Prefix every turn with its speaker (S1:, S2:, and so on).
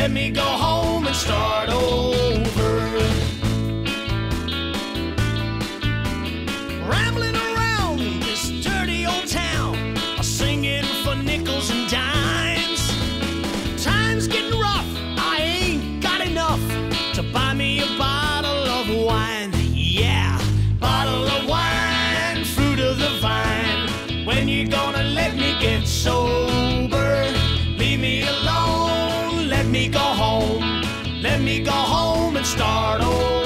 S1: let me go home and start over. Rambling around this dirty old town, singing for nickels and dimes. Time's getting rough, I ain't got enough to buy me a bottle of wine. Yeah, bottle of wine, fruit of the vine. When you gonna let me get sober? Leave me alone, let me go home. Let me go home and start over.